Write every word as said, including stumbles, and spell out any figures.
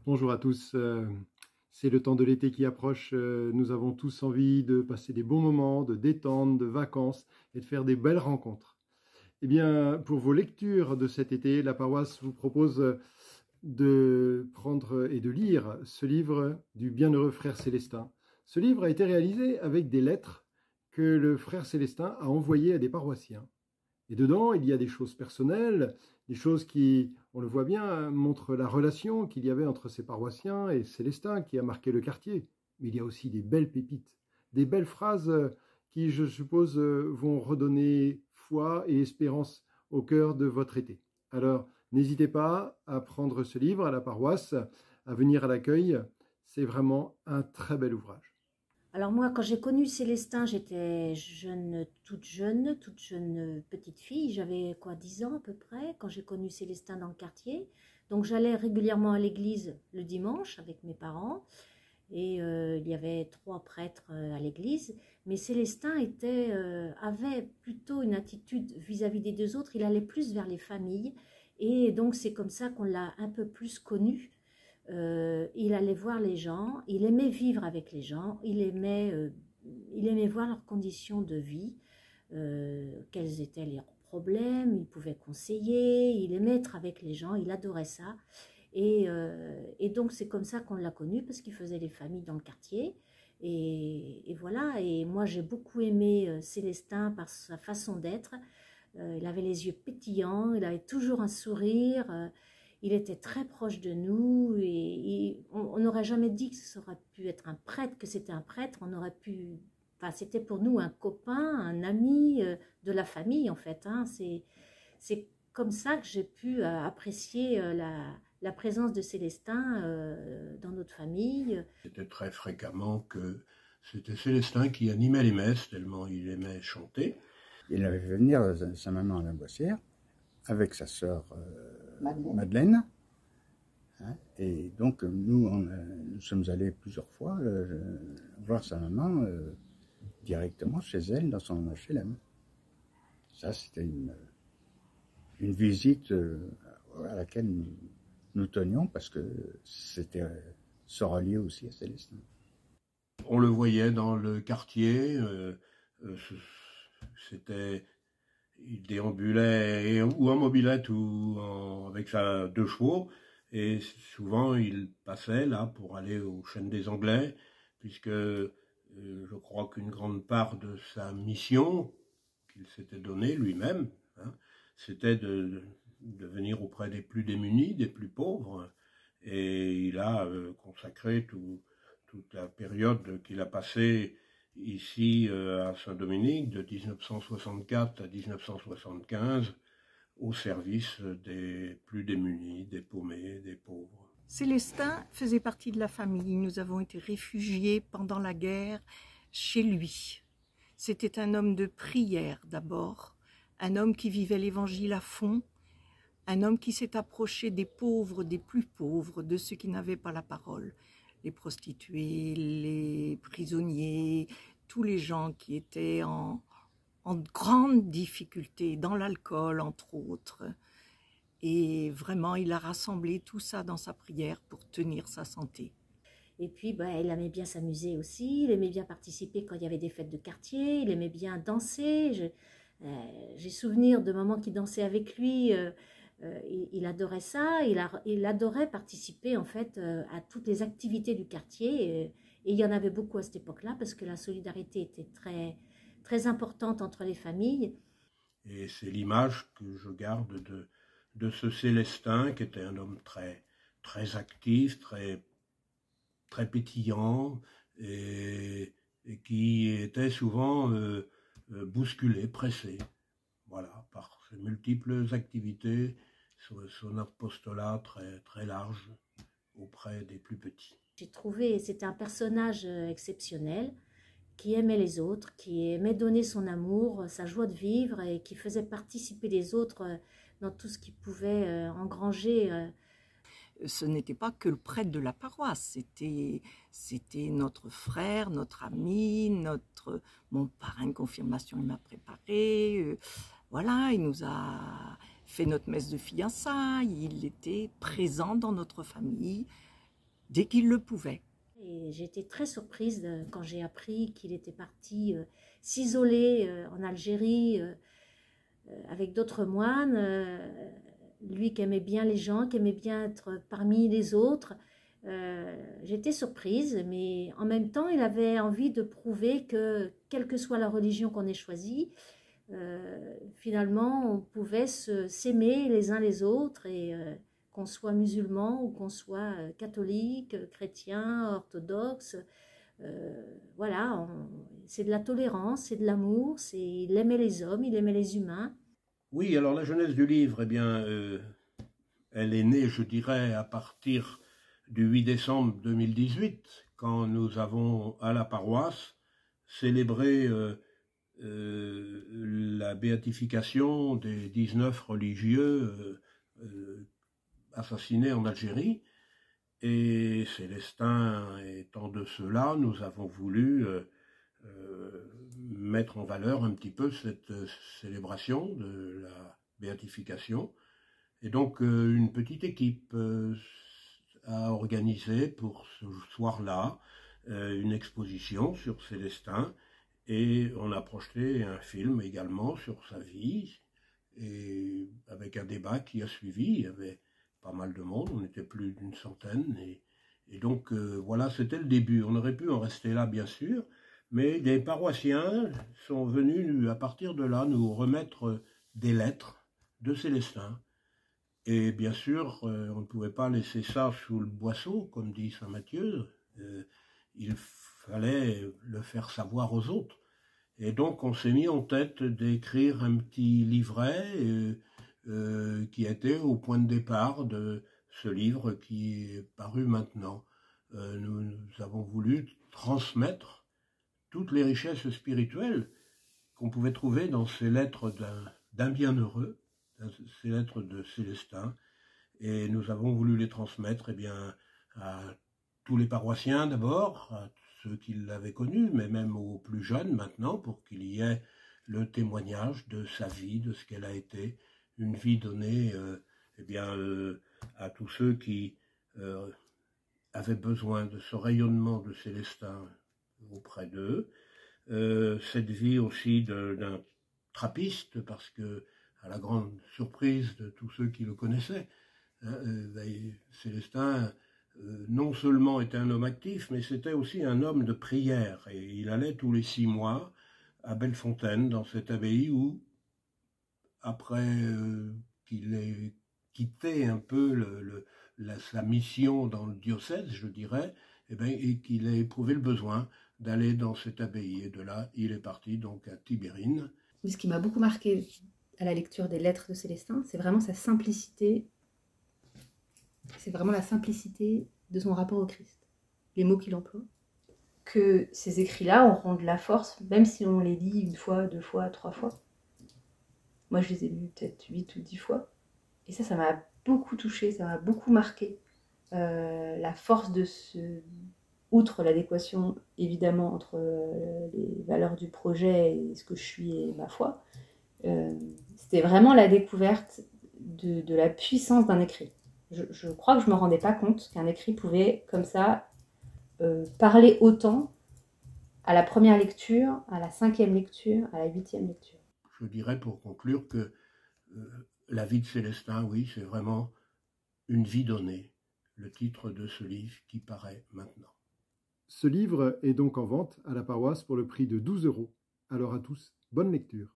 Bonjour à tous, euh, c'est le temps de l'été qui approche, euh, nous avons tous envie de passer des bons moments, de détente, de vacances et de faire des belles rencontres. Eh bien, pour vos lectures de cet été, la paroisse vous propose de prendre et de lire ce livre du bienheureux frère Célestin. Ce livre a été réalisé avec des lettres que le frère Célestin a envoyées à des paroissiens. Et dedans, il y a des choses personnelles, des choses qui, on le voit bien, montrent la relation qu'il y avait entre ces paroissiens et Célestin qui a marqué le quartier. Mais il y a aussi des belles pépites, des belles phrases qui, je suppose, vont redonner foi et espérance au cœur de votre été. Alors, n'hésitez pas à prendre ce livre à la paroisse, à venir à l'accueil. C'est vraiment un très bel ouvrage. Alors moi, quand j'ai connu Célestin, j'étais jeune, toute jeune, toute jeune petite fille. J'avais quoi, dix ans à peu près, quand j'ai connu Célestin dans le quartier. Donc j'allais régulièrement à l'église le dimanche avec mes parents. Et euh, il y avait trois prêtres euh, à l'église. Mais Célestin était, euh, avait plutôt une attitude vis-à-vis des deux autres. Il allait plus vers les familles. Et donc c'est comme ça qu'on l'a un peu plus connu. Euh, il allait voir les gens, il aimait vivre avec les gens, il aimait, euh, il aimait voir leurs conditions de vie, euh, quels étaient leurs problèmes, il pouvait conseiller, il aimait être avec les gens, il adorait ça. Et, euh, et donc c'est comme ça qu'on l'a connu, parce qu'il faisait les familles dans le quartier. Et, et voilà, et moi j'ai beaucoup aimé euh, Célestin par sa façon d'être. Euh, il avait les yeux pétillants, il avait toujours un sourire. Euh, Il était très proche de nous et, et on n'aurait jamais dit que ça aurait pu être un prêtre, que c'était un prêtre. On aurait pu, enfin, c'était pour nous un copain, un ami euh, de la famille en fait. Hein. C'est, c'est comme ça que j'ai pu euh, apprécier euh, la, la présence de Célestin euh, dans notre famille. C'était très fréquemment que c'était Célestin qui animait les messes, tellement il aimait chanter. Il avait fait venir sa maman à la Boissière avec sa sœur euh, Madeleine. Madeleine. Hein, et donc nous, on, nous sommes allés plusieurs fois euh, voir sa maman euh, directement chez elle dans son H L M. Ça, c'était une, une visite euh, à laquelle nous, nous tenions parce que c'était euh, se relier aussi à Célestin. On le voyait dans le quartier, euh, euh, c'était... il déambulait ou en mobilette ou en, avec sa deux chevaux, et souvent il passait là pour aller aux Chênes des Anglais, puisque euh, je crois qu'une grande part de sa mission qu'il s'était donnée lui-même, hein, c'était de, de venir auprès des plus démunis, des plus pauvres, et il a euh, consacré tout, toute la période qu'il a passée ici euh, à Saint-Dominique, de mille neuf cent soixante-quatre à mille neuf cent soixante-quinze, au service des plus démunis, des paumés, des pauvres. Célestin faisait partie de la famille. Nous avons été réfugiés pendant la guerre chez lui. C'était un homme de prière d'abord, un homme qui vivait l'évangile à fond, un homme qui s'est approché des pauvres, des plus pauvres, de ceux qui n'avaient pas la parole. Les prostituées, les prisonniers, tous les gens qui étaient en, en grande difficulté, dans l'alcool entre autres. Et vraiment, il a rassemblé tout ça dans sa prière pour tenir sa santé. Et puis, bah, il aimait bien s'amuser aussi, il aimait bien participer quand il y avait des fêtes de quartier, il aimait bien danser. Je, euh, j'ai souvenir de moments qu'il dansait avec lui. Euh, Euh, il, il adorait ça, il, a, il adorait participer en fait euh, à toutes les activités du quartier et, et il y en avait beaucoup à cette époque-là parce que la solidarité était très, très importante entre les familles. Et c'est l'image que je garde de, de ce Célestin qui était un homme très, très actif, très, très pétillant et, et qui était souvent euh, euh, bousculé, pressé, voilà, par ses multiples activités, son apostolat très, très large auprès des plus petits. J'ai trouvé, c'était un personnage exceptionnel, qui aimait les autres, qui aimait donner son amour, sa joie de vivre et qui faisait participer les autres dans tout ce qui pouvait engranger. Ce n'était pas que le prêtre de la paroisse, c'était, c'était notre frère, notre ami, notre, mon parrain de confirmation, il m'a préparé, euh, voilà, il nous a fait notre messe de fiançailles, il était présent dans notre famille dès qu'il le pouvait. Et j'ai été très surprise de, quand j'ai appris qu'il était parti euh, s'isoler euh, en Algérie euh, euh, avec d'autres moines. Euh, lui qui aimait bien les gens, qui aimait bien être parmi les autres. Euh, j'étais surprise, mais en même temps, il avait envie de prouver que, quelle que soit la religion qu'on ait choisie, euh, finalement, on pouvait se, s'aimer les uns les autres et euh, qu'on soit musulman ou qu'on soit catholique, chrétien, orthodoxe. Euh, voilà, c'est de la tolérance, c'est de l'amour, c'est, il aimait les hommes, il aimait les humains. Oui, alors la jeunesse du livre, eh bien, euh, elle est née, je dirais, à partir du huit décembre deux mille dix-huit, quand nous avons, à la paroisse, célébré euh, euh, la béatification des dix-neuf religieux euh, euh, assassinés en Algérie. Et Célestin étant de ceux-là, nous avons voulu euh, euh, mettre en valeur un petit peu cette euh, célébration de la béatification. Et donc euh, une petite équipe euh, a organisé pour ce soir-là euh, une exposition sur Célestin, et on a projeté un film également sur sa vie, et avec un débat qui a suivi. Il y avait pas mal de monde, on était plus d'une centaine, et, et donc euh, voilà, c'était le début. On aurait pu en rester là, bien sûr, mais des paroissiens sont venus à partir de là nous remettre des lettres de Célestin. Et bien sûr, euh, on ne pouvait pas laisser ça sous le boisseau, comme dit saint Matthieu. Euh, il fallait le faire savoir aux autres. Et donc, on s'est mis en tête d'écrire un petit livret euh, euh, qui était au point de départ de ce livre qui est paru maintenant. Euh, nous, nous avons voulu transmettre toutes les richesses spirituelles qu'on pouvait trouver dans ces lettres d'un, d'un bienheureux, ces lettres de Célestin, et nous avons voulu les transmettre eh bien, à tous les paroissiens d'abord, à ceux qui l'avaient connu, mais même aux plus jeunes maintenant, pour qu'il y ait le témoignage de sa vie, de ce qu'elle a été, une vie donnée euh, eh bien, euh, à tous ceux qui euh, avaient besoin de ce rayonnement de Célestin auprès d'eux. Euh, cette vie aussi de, d'un trappiste, parce que, à la grande surprise de tous ceux qui le connaissaient, hein, euh, Célestin euh, non seulement était un homme actif, mais c'était aussi un homme de prière, et il allait tous les six mois à Bellefontaine, dans cette abbaye où, après euh, qu'il ait quitté un peu le, le, la, sa mission dans le diocèse, je dirais, eh bien, et qu'il ait éprouvé le besoin d'aller dans cette abbaye, et de là, il est parti donc à Tibérine. Mais ce qui m'a beaucoup marqué à la lecture des lettres de Célestin, c'est vraiment sa simplicité, c'est vraiment la simplicité de son rapport au Christ, les mots qu'il emploie. Que ces écrits-là auront de la force, même si on les lit une fois, deux fois, trois fois. Moi, je les ai lus peut-être huit ou dix fois. Et ça, ça m'a beaucoup touchée, ça m'a beaucoup marqué. Euh, la force de ce... Outre l'adéquation, évidemment, entre les valeurs du projet et ce que je suis et ma foi, euh, c'était vraiment la découverte de, de la puissance d'un écrit. Je, je crois que je ne me rendais pas compte qu'un écrit pouvait, comme ça, euh, parler autant à la première lecture, à la cinquième lecture, à la huitième lecture. Je dirais pour conclure que euh, la vie de Célestin, oui, c'est vraiment une vie donnée, le titre de ce livre qui paraît maintenant. Ce livre est donc en vente à la paroisse pour le prix de douze euros. Alors à tous, bonne lecture.